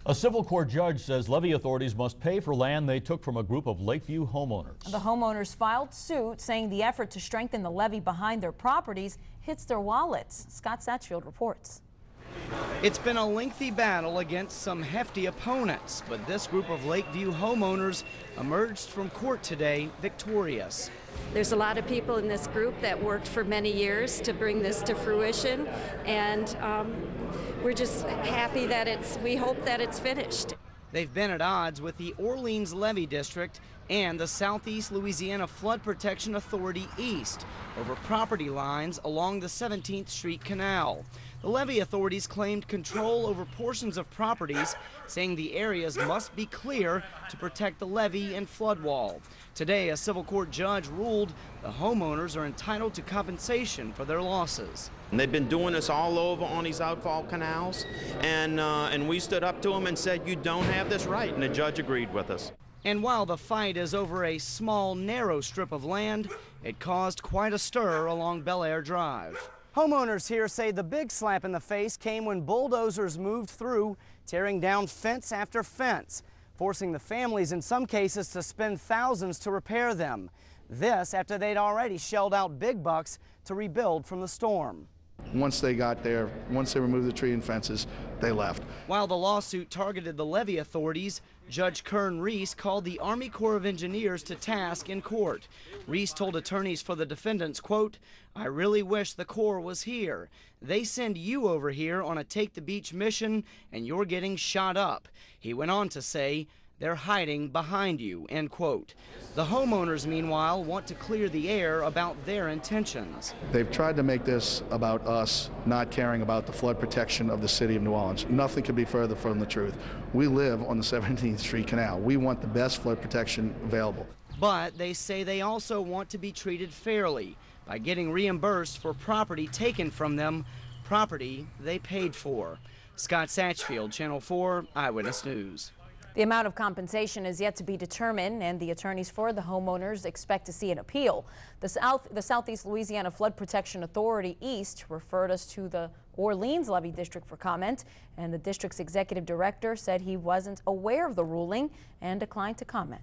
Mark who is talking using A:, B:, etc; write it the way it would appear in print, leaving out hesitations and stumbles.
A: A civil court judge says levee authorities must pay for land they took from a group of Lakeview homeowners.
B: The homeowners filed suit saying the effort to strengthen the levee behind their properties hits their wallets. Scott Satchfield reports.
C: It's been a lengthy battle against some hefty opponents, but this group of Lakeview homeowners emerged from court today victorious.
D: There's a lot of people in this group that worked for many years to bring this to fruition, and we're just happy that we hope that it's finished.
C: They've been at odds with the Orleans Levee District and the Southeast Louisiana Flood Protection Authority East over property lines along the 17th Street Canal. The levee authorities claimed control over portions of properties, saying the areas must be clear to protect the levee and flood wall. Today, a civil court judge ruled the homeowners are entitled to compensation for their losses.
E: And they've been doing this all over on these outfall canals, and we stood up to them and said, you don't have this right, and the judge agreed with us.
C: And while the fight is over a small, narrow strip of land, it caused quite a stir along Bel Air Drive. Homeowners here say the big slap in the face came when bulldozers moved through, tearing down fence after fence, forcing the families in some cases to spend thousands to repair them. This after they'd already shelled out big bucks to rebuild from the storm.
F: Once they got there, once they removed the tree and fences, they left.
C: While the lawsuit targeted the levee authorities, Judge Kern Reese called the Army Corps of Engineers to task in court. Reese told attorneys for the defendants, quote, "I really wish the Corps was here. They send you over here on a take the beach mission and you're getting shot up." He went on to say, "They're hiding behind you," end quote. The homeowners, meanwhile, want to clear the air about their intentions.
F: They've tried to make this about us not caring about the flood protection of the city of New Orleans. Nothing could be further from the truth. We live on the 17th Street Canal. We want the best flood protection available.
C: But they say they also want to be treated fairly by getting reimbursed for property taken from them, property they paid for. Scott Satchfield, Channel 4 Eyewitness News.
B: The amount of compensation is yet to be determined, and the attorneys for the homeowners expect to see an appeal. The Southeast Louisiana Flood Protection Authority East referred us to the Orleans Levee District for comment, and the district's executive director said he wasn't aware of the ruling and declined to comment.